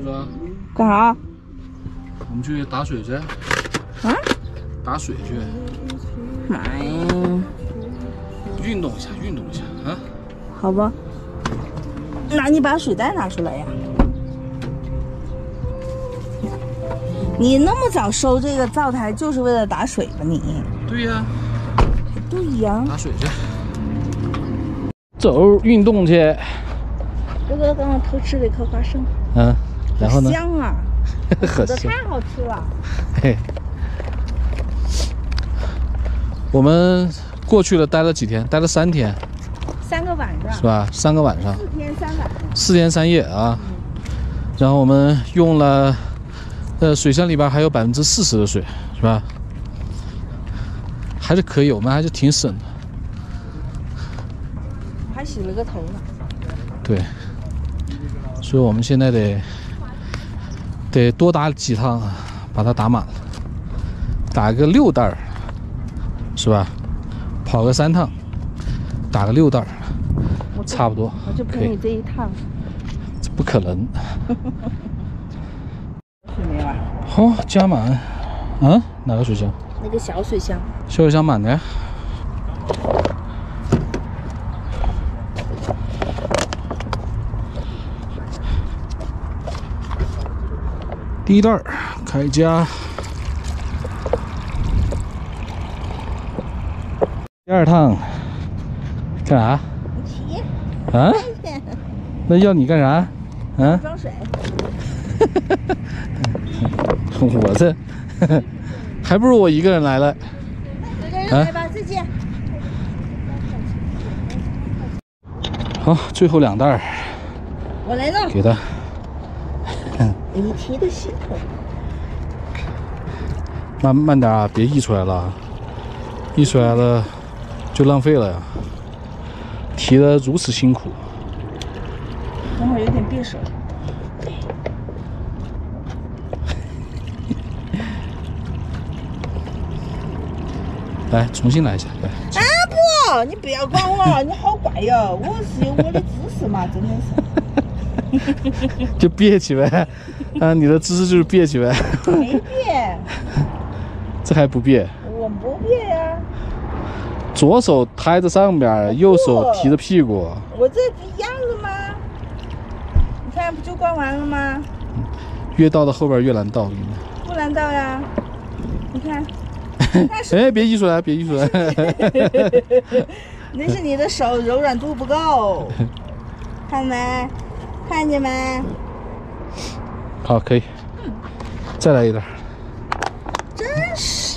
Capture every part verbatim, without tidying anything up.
不说？ 干啥？ 我们去打水去。 啊？ 打水去。 妈呀！ 运动一下，运动一下啊。 好吧。那你把水袋拿出来呀。你那么早收这个灶台，就是为了打水吧你？ 对呀。 对呀。 打水去。走，运动去。 哥哥刚刚偷吃了一颗花生。 嗯，然后呢？ 香啊！ 很香，太好吃了。 嘿，我们过去了，待了几天？待了三天。 三个晚上。 是吧？三个晚上。 四天三晚。 四天三夜啊。嗯、然后我们用了，呃，水箱里边还有百分之四十的水，是吧？还是可以，我们还是挺省的。 我还洗了个头呢。 对。所以我们现在得得多打几趟，把它打满了，打个六袋儿，是吧？跑个三趟，打个六袋儿，差不多。 我就陪你这一趟。 这不可能。 水没完。 好、哦，加满。嗯，哪个水箱？ 那个小水箱。 小水箱满的呀。第一袋开加，第二趟干啥？ 骑。 啊？那要你干啥？啊？ 装水。 我这还不如我一个人来了。 一个人来吧，再见。 好，最后两袋。 我来弄。 给他。 你提的辛苦， 慢慢点啊，别溢出来了，溢出来了就浪费了呀。提的如此辛苦， 等会儿有点别手。 来，重新来一下，来。 啊不，你不要管我，你好怪哟！我是有我的姿势嘛，真的是。 就憋起呗，啊，你的姿势就是憋起呗。 没憋， 这还不憋？ 我不憋呀。 左手抬着上边，右手提着屁股。 我这一样的吗？你看不就关完了吗？ 越倒到后边越难倒， 不难倒呀。你看， 哎，别溢出来，别溢出来。 那是你的手柔软度不够，看没？看见没？ 好，可以。再来一点。 真是。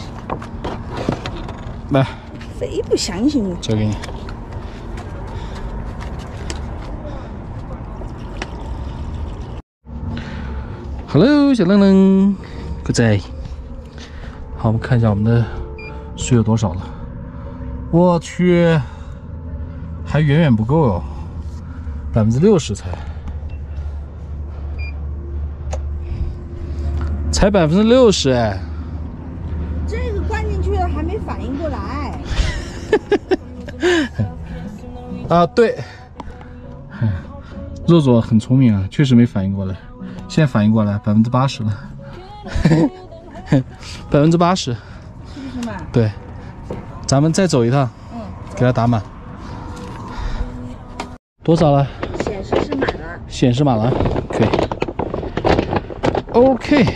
来。 非不相信我。 交给你。Hello， 小愣愣，哥仔。好，我们看一下我们的水有多少了。我去，还远远不够哦，百分之六十才。才百分之六十哎！ 这个灌进去了还没反应过来。 啊，对，肉肉很聪明啊，确实没反应过来，现在反应过来，百分之八十了，百分之八十。 是不是嘛？ 对，咱们再走一趟，嗯，给它打满。多少了？ 显示是满了。 显示满了，可以。OK。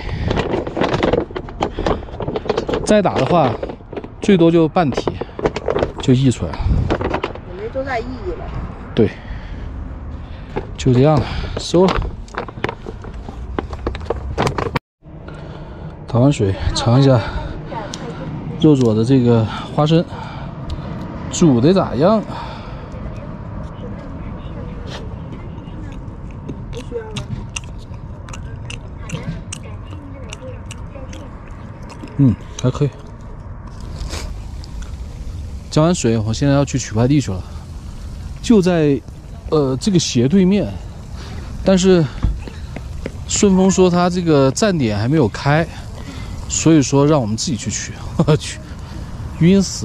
再打的话，最多就半提，就溢出来了。 也没多大意义了。 对，就这样了，收了。打完水，尝一下肉左的这个花生，煮的咋样？ 不需要了。 嗯，还可以。加完水，我现在要去取快递去了，就在呃这个斜对面，但是顺丰说他这个站点还没有开，所以说让我们自己去取。我去，晕死！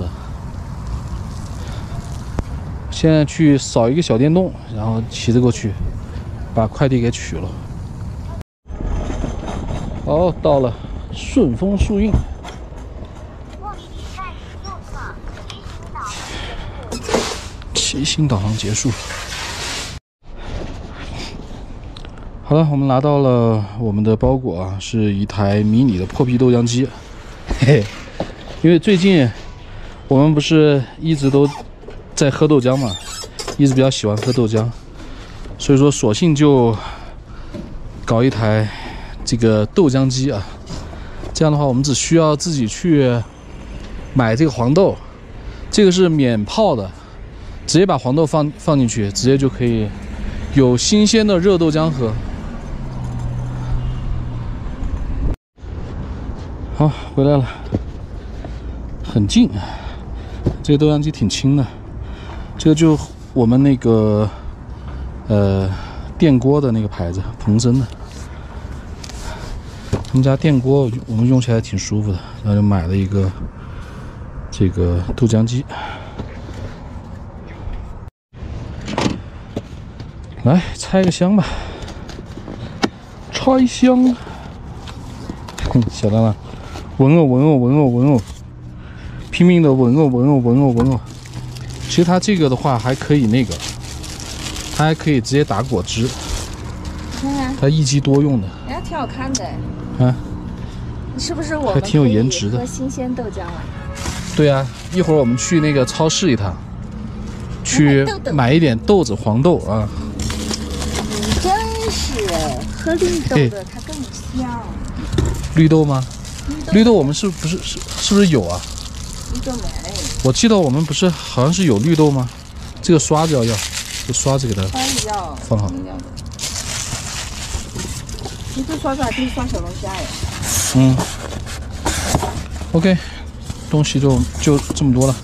现在去扫一个小电动，然后骑着过去，把快递给取了。 好，到了顺丰速运。骑行导航结束。好了，我们拿到了我们的包裹啊，是一台迷你的破壁豆浆机。嘿嘿，因为最近我们不是一直都在喝豆浆嘛，一直比较喜欢喝豆浆，所以说索性就搞一台这个豆浆机啊。这样的话，我们只需要自己去买这个黄豆，这个是免泡的。直接把黄豆放放进去，直接就可以有新鲜的热豆浆喝。好，回来了，很近。这个豆浆机挺轻的，这个就我们那个呃电锅的那个牌子，鹏升的。他们家电锅我们用起来挺舒服的，然后就买了一个这个豆浆机。来拆个箱吧，拆箱。小当当，闻哦闻哦闻哦闻哦，拼命的闻哦闻哦闻哦闻哦。其实它这个的话还可以那个，它还可以直接打果汁。 看看， 它一机多用的。 哎，挺好看的。 啊， 是不是我们还挺有颜值的？ 喝新鲜豆浆啊。 对啊，一会儿我们去那个超市一趟，去买一点豆子黄豆啊。 真是喝绿豆的它更香。 绿豆吗？绿豆我们是不是是是不是有啊？ 绿豆没。 我记得我们不是好像是有绿豆吗？这个刷子要要，这刷子给它放好。 你这刷子还可以刷小龙虾耶。 嗯。OK， 东西就就这么多了。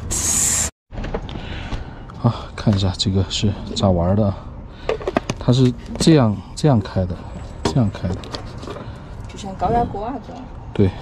好，看一下这个是咋玩的。它是这样这样开的，这样开的， 就像高压锅啊这种。 对，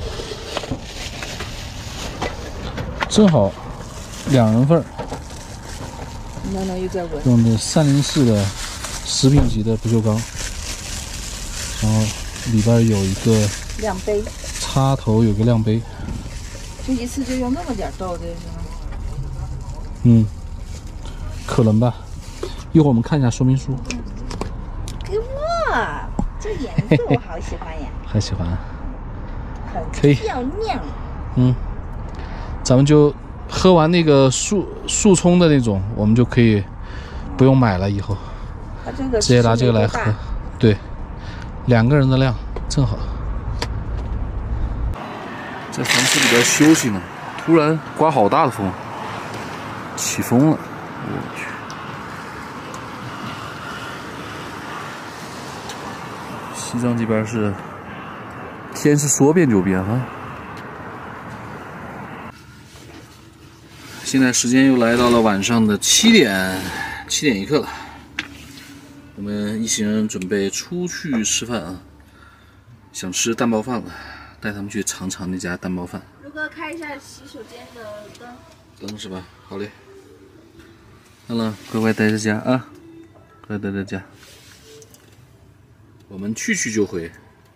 正好两人份儿。 暖暖又在闻。 用的三零四的食品级的不锈钢，然后里边有一个量杯， 插头有个量杯。 就一次就用那么点豆子是吗？ 嗯，可能吧。一会儿我们看一下说明书。 给我，这颜色我好喜欢呀！ 还喜欢？ 很可以。 漂亮。 嗯，咱们就喝完那个速速冲的那种，我们就可以不用买了，以后它这个直接拿这个来喝。对，两个人的量正好。在房子里边休息呢，突然刮好大的风，起风了，我去。西藏这边是天是说变就变啊！现在时间又来到了晚上的七点，七点一刻了。我们一行人准备出去吃饭啊，想吃蛋包饭了，带他们去尝尝那家蛋包饭。 如何开一下洗手间的灯？ 灯是吧？好嘞。好了，乖乖待在家啊，乖乖待在家。我们去去就回。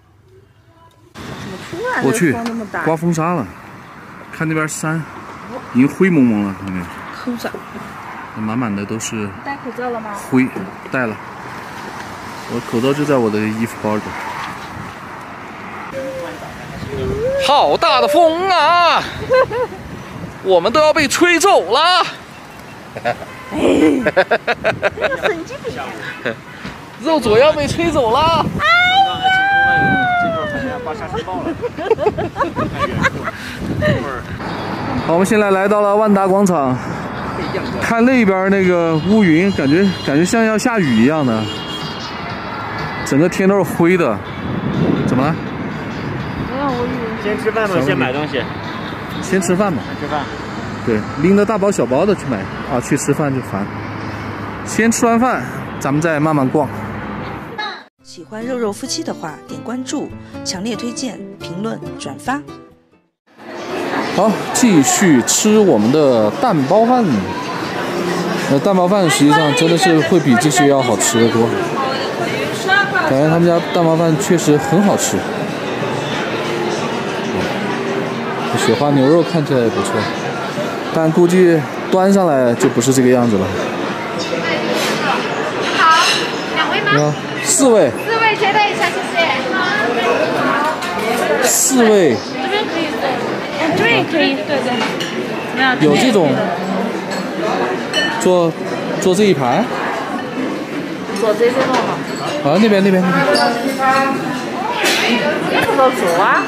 我去，刮风沙了，看那边山已经灰蒙蒙了，看到没有？ 口罩。 满满的都是。 戴口罩了吗？ 灰，戴了。我口罩就在我的衣服包里。好大的风啊！我们都要被吹走了。 很经典。 肉左要被吹走了。好，我们现在来到了万达广场，看那边那个乌云，感觉感觉像要下雨一样的，整个天都是灰的。怎么了？ 没有乌云。 先吃饭吧，先买东西。 先吃饭吧。 吃饭。 对，拎着大包小包的去买啊，去吃饭就烦。先吃完饭，咱们再慢慢逛。 喜欢肉肉夫妻的话，点关注，强烈推荐，评论转发。 好，继续吃我们的蛋包饭。那蛋包饭实际上真的是会比这些要好吃得多，感觉他们家蛋包饭确实很好吃。 雪花牛肉看起来也不错，但估计端上来就不是这个样子了。 好，两位吗？ 啊，四位。 四位接待一下，谢谢。 四位。 这边可以坐，嗯，这边也可以，对对。没有。 有这种坐坐这一排？ 坐这些弄嘛。 啊，那边那边那边。 也不能坐啊。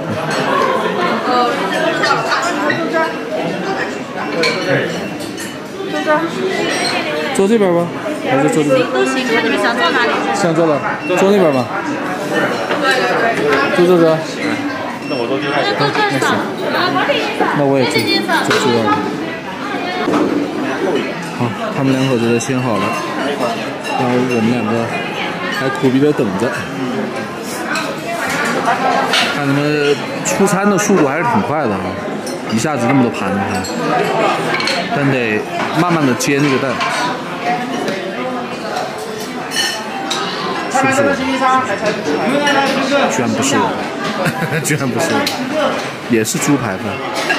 坐这。 坐这边吧，还是坐这边？ 都行，看你们想坐哪里。 想坐了，坐那边吧。坐这个。 那我都就在坐这上。 那我也坐，就这样。好，他们两口子都先好了，然后我们两个还苦逼的等着。看他们出餐的速度还是挺快的啊，一下子那么多盘子，但得慢慢的煎这个蛋。是不是我？居然不是我，居然不是我，也是猪排饭。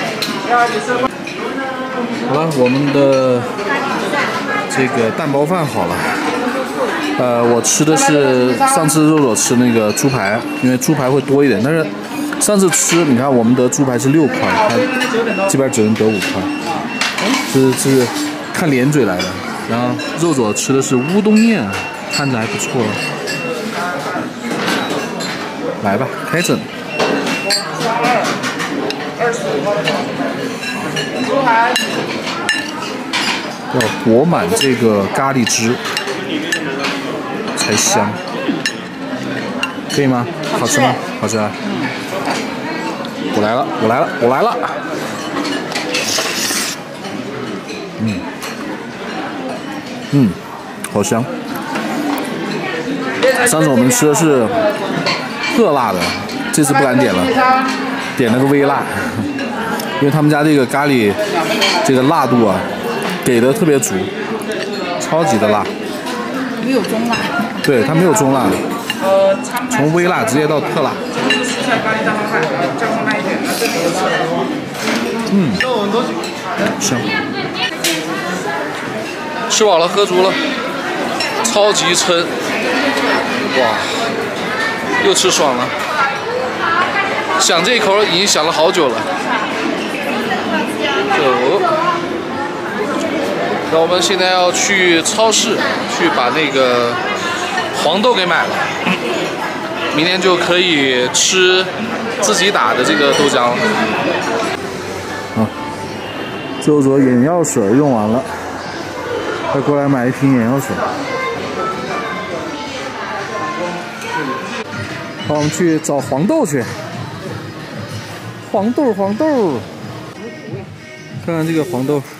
好了，我们的这个蛋包饭好了。呃，我吃的是上次肉肉吃那个猪排，因为猪排会多一点，但是上次吃，你看我们得猪排是六块，他这边只能得五块，这是看连嘴来的。然后肉肉吃的是乌冬面，看着还不错。来吧，开整。要裹满这个咖喱汁才香，可以吗？好吃吗？好吃啊！我来了，我来了，我来了！嗯嗯，好香。上次我们吃的是特辣的，这次不敢点了，点了个微辣，因为他们家这个咖喱这个辣度啊给的特别足，超级的辣。 没有中辣。 对，它没有中辣，从微辣直接到特辣。嗯，香。吃饱了，喝足了，超级撑。哇，又吃爽了。想这一口已经想了好久了。走。那我们现在要去超市去把那个黄豆给买了，明天就可以吃自己打的这个豆浆了。啊，周卓眼药水用完了，快过来买一瓶眼药水。好，我们去找黄豆去。黄豆，黄豆，看看这个黄豆。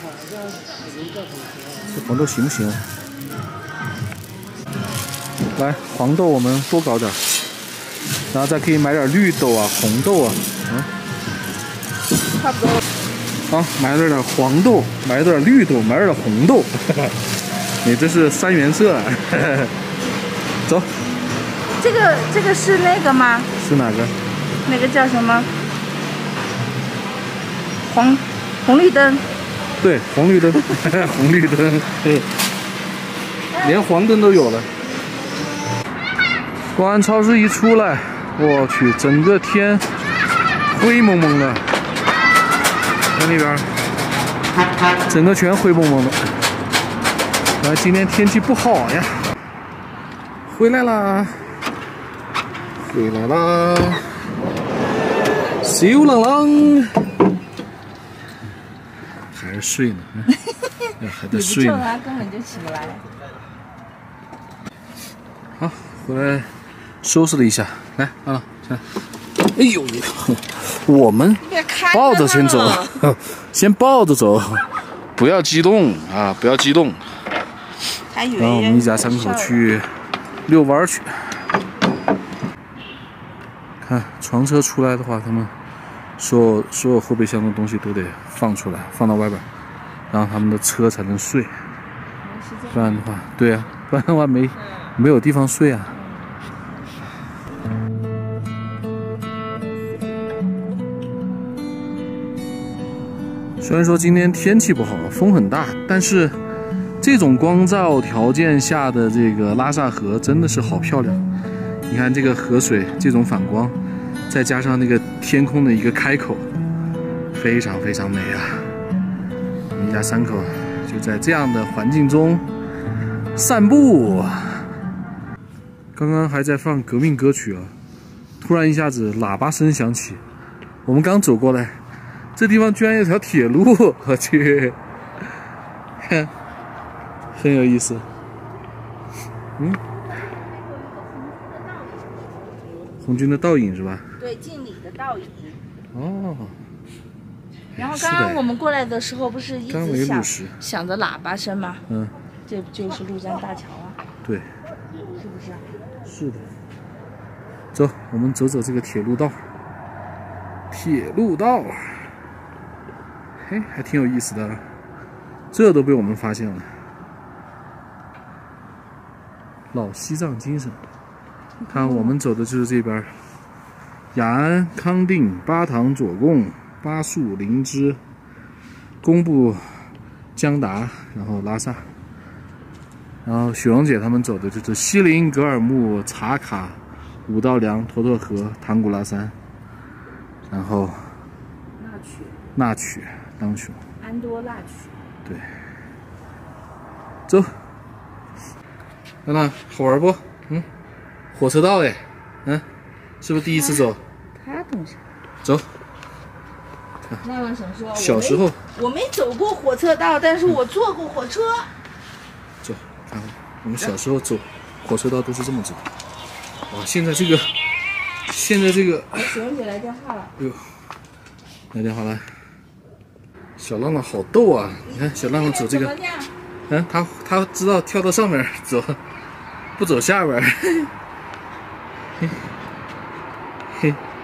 这黄豆行不行？来，黄豆我们多搞点，然后再可以买点绿豆啊、红豆啊，嗯， 差不多。 好，买了点黄豆，买了点绿豆，买了点红豆，你这是三原色啊！走。 这个这个是那个吗？ 是哪个？ 那个叫什么？黄红绿灯。 对，红绿灯，红绿灯，对，连黄灯都有了。公安超市一出来，我去，整个天灰蒙蒙的，看那边，整个全灰蒙蒙的。啊，今天天气不好呀。回来啦，回来啦，小冷冷。还是睡呢，还在睡呢。 他根本就起不来。 好，回来收拾了一下，来啊，来。哎呦呦，我们抱着先走，先抱着走，不要激动啊，不要激动。然后我们一家三口去遛弯去。看床车出来的话，他们。所有所有后备箱的东西都得放出来，放到外边，然后他们的车才能睡。不然的话，对啊，不然的话没没有地方睡啊。 虽然说今天天气不好，风很大，但是这种光照条件下的这个拉萨河真的是好漂亮。你看这个河水这种反光，再加上那个天空的一个开口，非常非常美啊！我们一家三口就在这样的环境中散步。刚刚还在放革命歌曲啊，突然一下子喇叭声响起，我们刚走过来，这地方居然有条铁路，我去，看，很有意思。嗯，红军的倒影是吧？ 对，敬礼的倒影。 哦。 然后刚刚我们过来的时候，不是一直想想着喇叭声吗？ 嗯， 这就是陆江大桥啊。 对， 是不是？ 是的。走，我们走走这个铁路道。铁路道，嘿，还挺有意思的，这都被我们发现了。老西藏精神，看我们走的就是这边，雅安、康定、巴塘、左贡、巴素、林芝、工布、江达，然后拉萨。然后雪蓉姐他们走的就是锡林、格尔木、查卡、五道梁、沱沱河、唐古拉山，然后纳曲、 纳曲、当雄、 安多纳曲。 对，走。娜娜，好玩不？嗯，火车道哎，嗯，是不是第一次走？ 他懂啥？ 走。 那我想说， 小时候我没走过火车道，但是我坐过火车。 走，看看我们小时候走火车道都是这么走。哇，现在这个，现在这个， 雪蓉姐来电话了。 哎呦，来电话了。小浪浪好逗啊！你看小浪浪走这个，嗯，他他知道跳到上面走，不走下边。嘿，嘿。